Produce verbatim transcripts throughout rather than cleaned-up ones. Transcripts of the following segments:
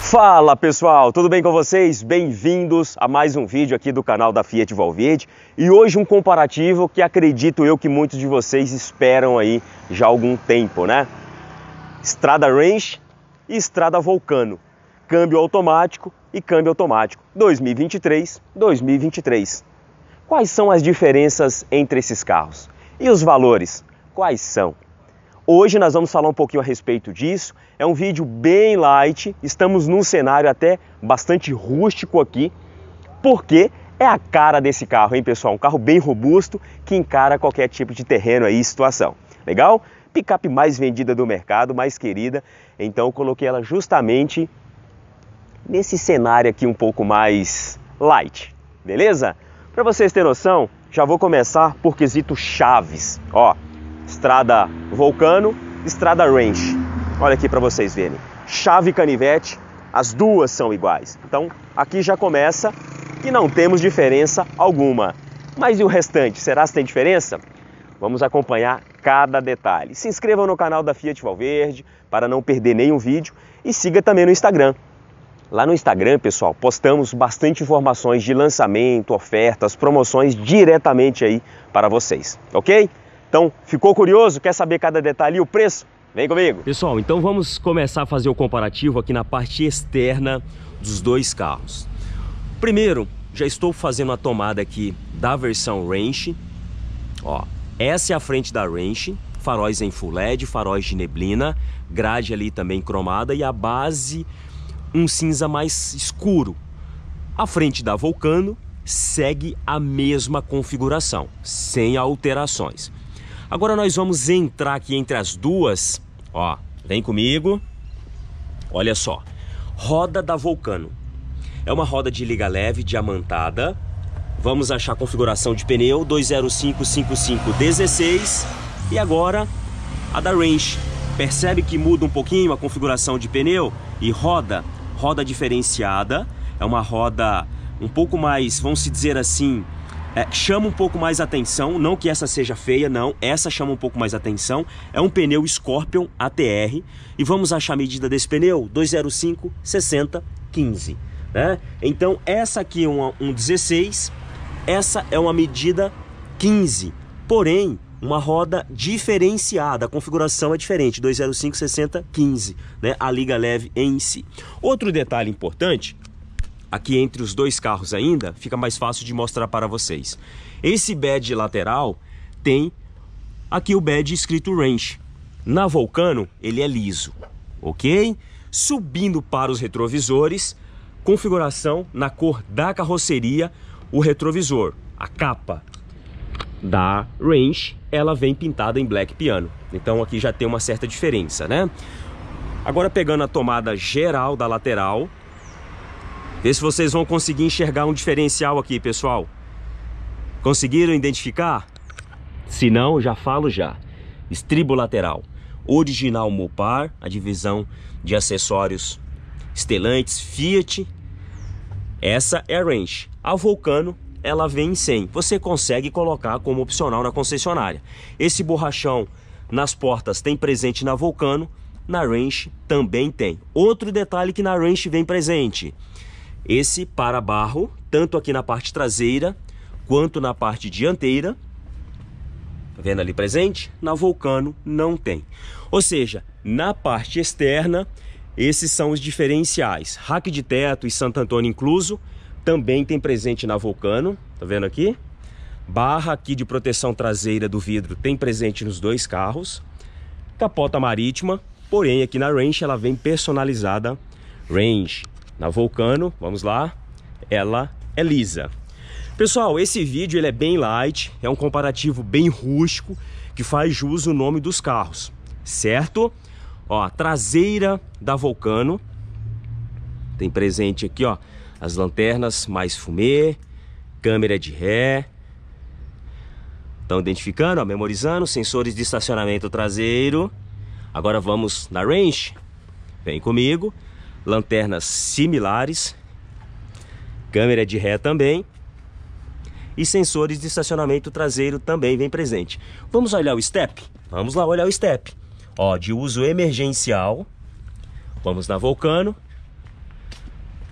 Fala pessoal, tudo bem com vocês? Bem-vindos a mais um vídeo aqui do canal da Fiat Valverde. E hoje um comparativo que acredito eu que muitos de vocês esperam aí já há algum tempo, né? Strada Range e Strada Vulcano, câmbio automático e câmbio automático, dois mil e vinte e três, dois mil e vinte e três. Quais são as diferenças entre esses carros? E os valores? Quais são? Hoje nós vamos falar um pouquinho a respeito disso. É um vídeo bem light, estamos num cenário até bastante rústico aqui, porque é a cara desse carro, hein pessoal? Um carro bem robusto que encara qualquer tipo de terreno aí e situação. Legal? Picape mais vendida do mercado, mais querida, então eu coloquei ela justamente nesse cenário aqui um pouco mais light, beleza? Para vocês terem noção, já vou começar por quesito chaves, ó. Strada Vulcano, Strada Range. Olha aqui para vocês verem. Chave e canivete, as duas são iguais. Então, aqui já começa que não temos diferença alguma. Mas e o restante? Será que tem diferença? Vamos acompanhar cada detalhe. Se inscrevam no canal da Fiat Valverde para não perder nenhum vídeo e siga também no Instagram. Lá no Instagram, pessoal, postamos bastante informações de lançamento, ofertas, promoções diretamente aí para vocês, ok? Então, ficou curioso? Quer saber cada detalhe e o preço? Vem comigo! Pessoal, então vamos começar a fazer o comparativo aqui na parte externa dos dois carros. Primeiro, já estou fazendo a tomada aqui da versão Range. Ó, essa é a frente da Range, faróis em Full L E D, faróis de neblina, grade ali também cromada e a base um cinza mais escuro. A frente da Vulcano segue a mesma configuração, sem alterações. Agora nós vamos entrar aqui entre as duas, ó, vem comigo, olha só, roda da Vulcano, é uma roda de liga leve, diamantada, vamos achar a configuração de pneu, dois zero cinco cinco cinco dezesseis, e agora a da Range, percebe que muda um pouquinho a configuração de pneu e roda, roda diferenciada, é uma roda um pouco mais, vamos dizer assim, É, chama um pouco mais atenção, não que essa seja feia, não, essa chama um pouco mais atenção, é um pneu Scorpion A T R, e vamos achar a medida desse pneu, dois zero cinco, sessenta, quinze, né? Então essa aqui é uma, um dezesseis, essa é uma medida quinze, porém uma roda diferenciada, a configuração é diferente, dois zero cinco, sessenta, quinze, né? A liga leve em si. Outro detalhe importante, aqui entre os dois carros ainda, fica mais fácil de mostrar para vocês. Esse badge lateral tem aqui o badge escrito Range. Na Vulcano ele é liso, ok? Subindo para os retrovisores, configuração na cor da carroceria, o retrovisor. A capa da Range, ela vem pintada em black piano. Então aqui já tem uma certa diferença, né? Agora pegando a tomada geral da lateral, vê se vocês vão conseguir enxergar um diferencial aqui, pessoal. Conseguiram identificar? Se não, já falo já. Estribo lateral. Original Mopar, a divisão de acessórios Stellantis, Fiat. Essa é a Range. A Vulcano, ela vem sem. Você consegue colocar como opcional na concessionária. Esse borrachão nas portas tem presente na Vulcano, na Range também tem. Outro detalhe que na Range vem presente: esse para-barro, tanto aqui na parte traseira quanto na parte dianteira. Tá vendo ali presente? Na Vulcano não tem. Ou seja, na parte externa, esses são os diferenciais. Rack de teto e Santo Antônio incluso, também tem presente na Vulcano. Tá vendo aqui? Barra aqui de proteção traseira do vidro tem presente nos dois carros. Capota marítima, porém aqui na Range ela vem personalizada Range. Na Vulcano, vamos lá, ela é lisa. Pessoal, esse vídeo ele é bem light, é um comparativo bem rústico, que faz jus ao nome dos carros, certo? Ó, a traseira da Vulcano, tem presente aqui, ó, as lanternas mais fumê, câmera de ré. Estão identificando, ó, memorizando, sensores de estacionamento traseiro. Agora vamos na Range, vem comigo. Lanternas similares, câmera de ré também e sensores de estacionamento traseiro também vem presente. Vamos olhar o step? Vamos lá olhar o step. Ó, de uso emergencial. Vamos na Vulcano.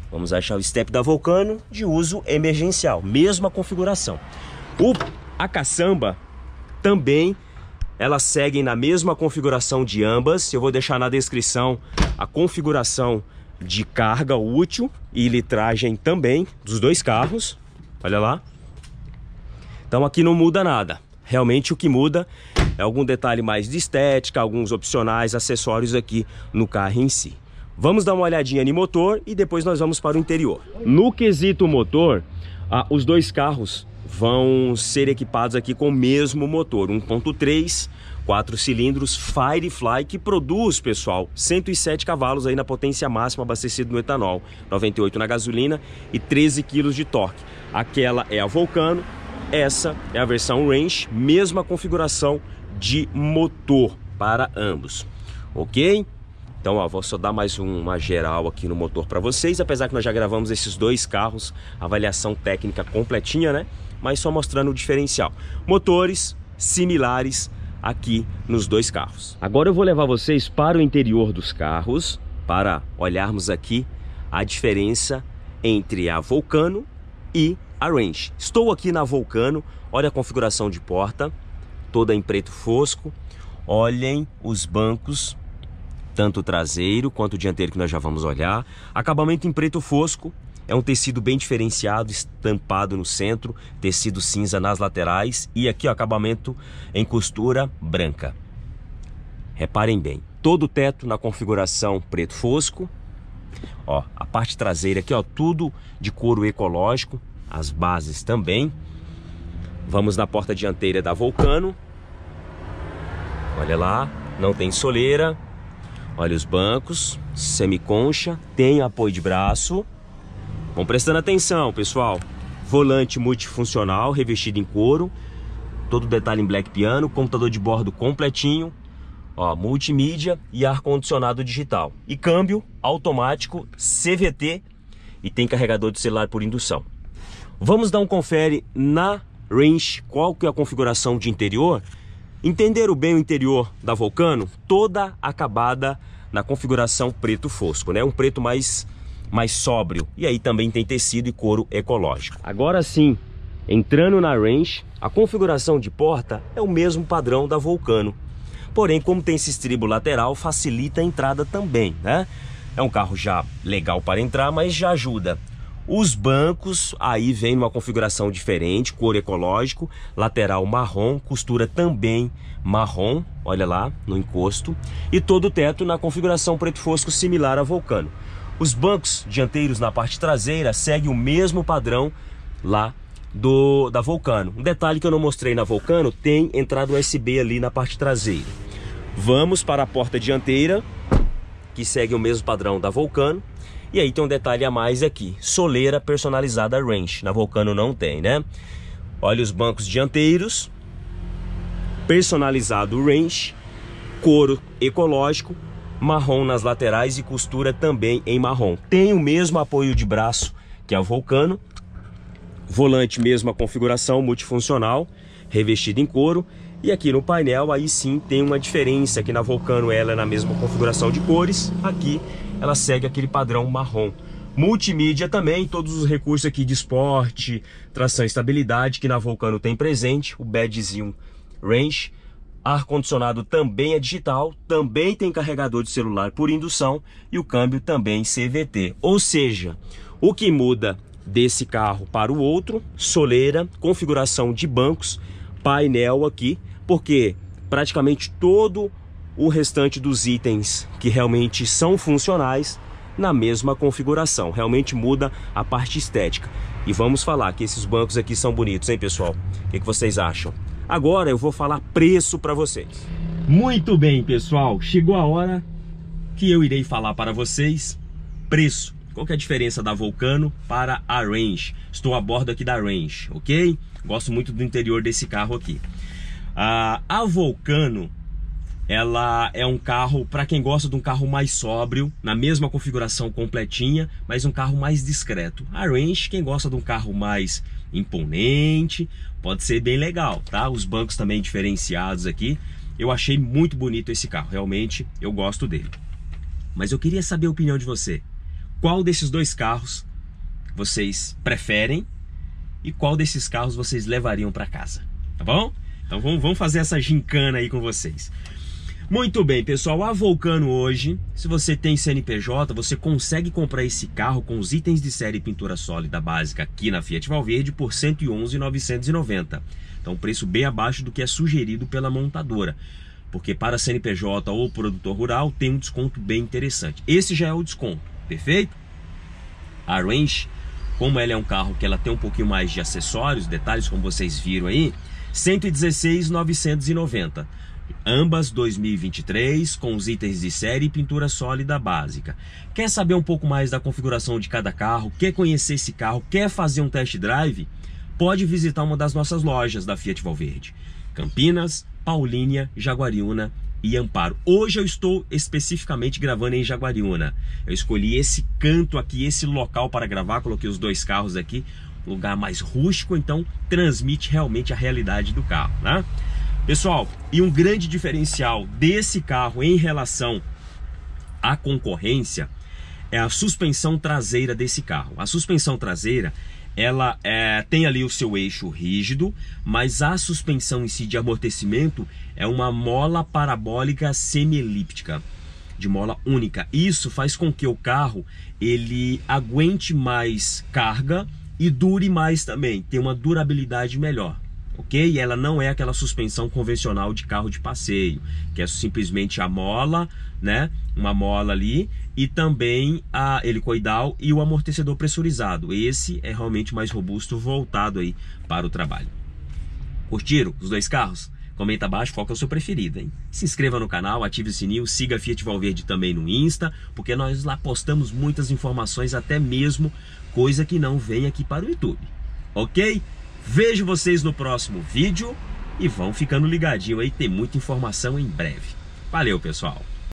Vamos achar o step da Vulcano de uso emergencial, mesma configuração. O, a caçamba também, elas seguem na mesma configuração de ambas. Eu vou deixar na descrição a configuração de carga útil e litragem também dos dois carros. Olha lá. Então aqui não muda nada. Realmente o que muda é algum detalhe mais de estética, alguns opcionais, acessórios aqui no carro em si. Vamos dar uma olhadinha no motor e depois nós vamos para o interior. No quesito motor, ah, os dois carros vão ser equipados aqui com o mesmo motor, um ponto três, quatro cilindros Firefly, que produz, pessoal, cento e sete cavalos aí na potência máxima, abastecido no etanol, noventa e oito na gasolina e treze quilos de torque. Aquela é a Vulcano, essa é a versão Range, mesma configuração de motor para ambos, ok? Então, ó, vou só dar mais uma geral aqui no motor para vocês, apesar que nós já gravamos esses dois carros, avaliação técnica completinha, né? Mas só mostrando o diferencial. Motores similares aqui nos dois carros. Agora eu vou levar vocês para o interior dos carros, para olharmos aqui a diferença entre a Vulcano e a Range. Estou aqui na Vulcano, olha a configuração de porta, toda em preto fosco. Olhem os bancos, tanto o traseiro quanto o dianteiro, que nós já vamos olhar. Acabamento em preto fosco, é um tecido bem diferenciado, estampado no centro, tecido cinza nas laterais e aqui o acabamento em costura branca. Reparem bem, todo o teto na configuração preto fosco. Ó, a parte traseira aqui, ó, tudo de couro ecológico, as bases também. Vamos na porta dianteira da Vulcano. Olha lá, não tem soleira. Olha os bancos, semiconcha, tem apoio de braço. Vão prestando atenção, pessoal. Volante multifuncional, revestido em couro. Todo detalhe em black piano, computador de bordo completinho. Ó, multimídia e ar-condicionado digital. E câmbio automático C V T e tem carregador de celular por indução. Vamos dar um confere na Range, qual que é a configuração de interior. Entenderam bem o interior da Vulcano? Toda acabada na configuração preto fosco, né? Um preto mais, mais sóbrio. E aí também tem tecido e couro ecológico. Agora sim, entrando na Range, a configuração de porta é o mesmo padrão da Vulcano. Porém, como tem esse estribo lateral, facilita a entrada também, né? É um carro já legal para entrar, mas já ajuda. Os bancos aí vem numa configuração diferente, couro ecológico, lateral marrom, costura também marrom, olha lá, no encosto. E todo o teto na configuração preto fosco similar à Vulcano. Os bancos dianteiros na parte traseira seguem o mesmo padrão lá do, da Vulcano. Um detalhe que eu não mostrei na Vulcano, tem entrada U S B ali na parte traseira. Vamos para a porta dianteira, que segue o mesmo padrão da Vulcano. E aí tem um detalhe a mais aqui, soleira personalizada Range, na Vulcano não tem, né? Olha os bancos dianteiros, personalizado Range, couro ecológico, marrom nas laterais e costura também em marrom. Tem o mesmo apoio de braço que a Vulcano, volante mesma configuração multifuncional, revestido em couro. E aqui no painel aí sim tem uma diferença, que na Vulcano ela é na mesma configuração de cores, aqui ela segue aquele padrão marrom. Multimídia também, todos os recursos aqui de esporte, tração e estabilidade que na Vulcano tem presente, o badgezinho Range. Ar-condicionado também é digital, também tem carregador de celular por indução e o câmbio também C V T. Ou seja, o que muda desse carro para o outro, soleira, configuração de bancos, painel aqui, porque praticamente todo o restante dos itens que realmente são funcionais na mesma configuração. Realmente muda a parte estética. E vamos falar que esses bancos aqui são bonitos, hein, pessoal? O que que vocês acham? Agora eu vou falar preço para vocês. Muito bem, pessoal. Chegou a hora que eu irei falar para vocês preço. Qual que é a diferença da Vulcano para a Range? Estou a bordo aqui da Range, ok? Gosto muito do interior desse carro aqui. Ah, a Vulcano, ela é um carro para quem gosta de um carro mais sóbrio, na mesma configuração completinha, mas um carro mais discreto. A Range, quem gosta de um carro mais imponente, pode ser bem legal, tá? Os bancos também diferenciados aqui. Eu achei muito bonito esse carro, realmente eu gosto dele. Mas eu queria saber a opinião de você. qual desses dois carros vocês preferem e qual desses carros vocês levariam para casa, tá bom? Então vamos, vamos fazer essa gincana aí com vocês. Muito bem, pessoal, a Vulcano hoje, se você tem C N P J, você consegue comprar esse carro com os itens de série e pintura sólida básica aqui na Fiat Valverde por cento e onze mil novecentos e noventa. Então, um preço bem abaixo do que é sugerido pela montadora, porque para C N P J ou produtor rural tem um desconto bem interessante. Esse já é o desconto, perfeito? A Range, como ela é um carro que ela tem um pouquinho mais de acessórios, detalhes como vocês viram aí, cento e dezesseis mil novecentos e noventa. Ambas dois mil e vinte e três, com os itens de série e pintura sólida básica. Quer saber um pouco mais da configuração de cada carro? Quer conhecer esse carro? Quer fazer um test drive? Pode visitar uma das nossas lojas da Fiat Valverde: Campinas, Paulínia, Jaguariúna e Amparo. Hoje eu estou especificamente gravando em Jaguariúna. Eu escolhi esse canto aqui, esse local para gravar, coloquei os dois carros aqui, lugar mais rústico, então transmite realmente a realidade do carro, né? Pessoal, e um grande diferencial desse carro em relação à concorrência é a suspensão traseira desse carro. A suspensão traseira, ela é, tem ali o seu eixo rígido, mas a suspensão em si de amortecimento é uma mola parabólica semi-elíptica, de mola única. Isso faz com que o carro ele aguente mais carga e dure mais também, tem uma durabilidade melhor. Ok? E ela não é aquela suspensão convencional de carro de passeio, que é simplesmente a mola, né? Uma mola ali, e também a helicoidal e o amortecedor pressurizado. Esse é realmente mais robusto, voltado aí para o trabalho. Curtiram os dois carros? Comenta abaixo qual que é o seu preferido, hein? Se inscreva no canal, ative o sininho, siga a Fiat Valverde também no Insta, porque nós lá postamos muitas informações, até mesmo coisa que não vem aqui para o YouTube. Ok? Vejo vocês no próximo vídeo e vão ficando ligadinho aí, tem muita informação em breve. Valeu, pessoal!